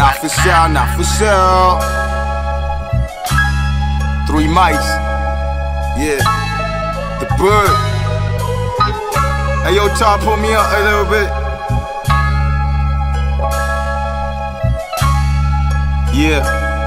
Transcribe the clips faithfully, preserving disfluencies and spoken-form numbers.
not for sale, not for sale. Three mics, yeah. The bird. Hey yo, Top, pull me up a little bit. Yeah,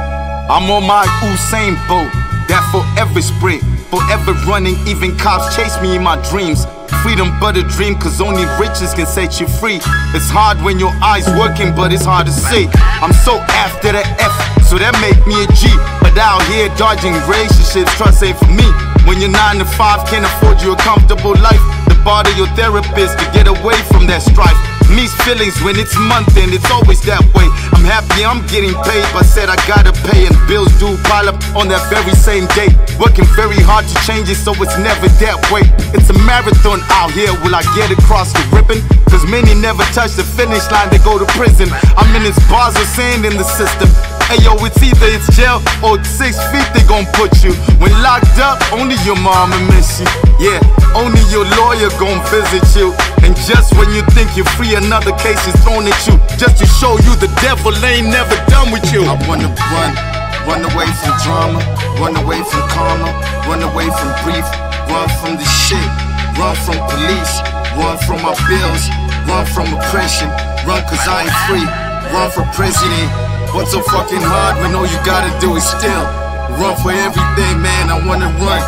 I'm on my Usain Bolt, that forever sprint, forever running, even cops chase me in my dreams. Freedom but a dream, cause only riches can set you free. It's hard when your eyes working, but it's hard to see. I'm so after the F, so that make me a G. But out here dodging relationships, trust ain't for me. When you're nine to five, can't afford you a comfortable life. The bother your therapist to get away from that strife. Mixed feelings when it's month end, it's always that way. I'm happy I'm getting paid, but said I gotta pay, and bills do pile up on that very same day. Working very hard to change it so it's never that way. It's a marathon out here, will I get across the ribbon? Cause many never touch the finish line, they go to prison. I'm in this bars of sand in the system. Hey yo, it's either it's jail or it's six feet they gon' put you. When locked up, only your mama miss you. Yeah, only your lawyer gon' visit you. And just when you think you're free, another case is thrown at you, just to show you the devil ain't never done with you. I wanna run, run away from drama, run away from karma, run away from grief, run from the shit, run from police, run from my bills, run from oppression, run cause I ain't free, run for president. What's so fucking hard when all you gotta do is still run for everything, man? I wanna run.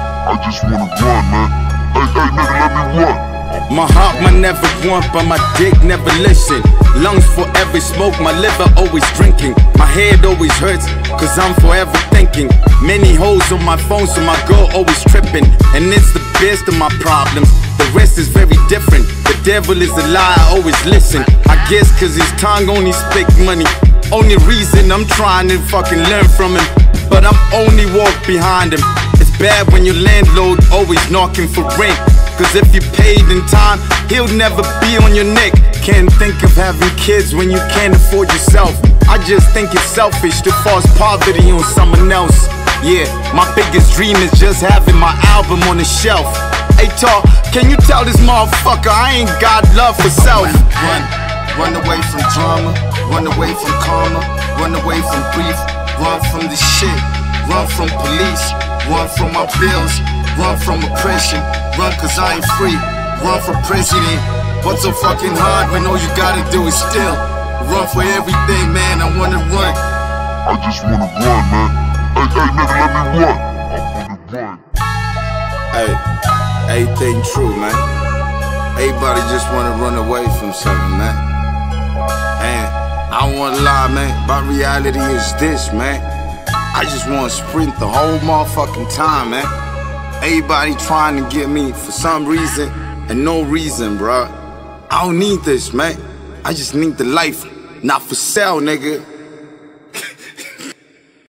I just wanna run, man. Hey, hey, nigga, let me run. My heart might never want, but my dick never listen. Lungs forever smoke, my liver always drinking. My head always hurts, cause I'm forever thinking. Many hoes on my phone, so my girl always tripping. And it's the best of my problems, the rest is very different. The devil is a liar, always listen. I guess cause his tongue only speak money. Only reason I'm trying to fucking learn from him, but I'm only walk behind him. It's bad when your landlord always knocking for rent, cause if you paid in time, he'll never be on your neck. Can't think of having kids when you can't afford yourself. I just think it's selfish to force poverty on someone else. Yeah, my biggest dream is just having my album on the shelf. Hey Talk, can you tell this motherfucker I ain't got love for self? Run, run away from drama, run away from karma, run away from grief, run from the shit, run from police, run from my bills, run from oppression, run cause I ain't free, run for president. What's so fucking hard when all you gotta do is still run for everything, man? I wanna run. I just wanna run, man. Hey, hey, nigga, let me run. I wanna run. Hey, everything true, man. Everybody just wanna run away from something, man. And I don't wanna lie, man, my reality is this, man. I just wanna sprint the whole motherfucking time, man. Everybody trying to get me for some reason and no reason, bruh. I don't need this, man. I just need the life, not for sale, nigga.